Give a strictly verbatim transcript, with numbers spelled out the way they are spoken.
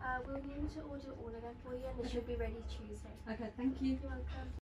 Uh, we'll need to order all of them for you and they should be ready Tuesday. Okay, thank you. You're welcome.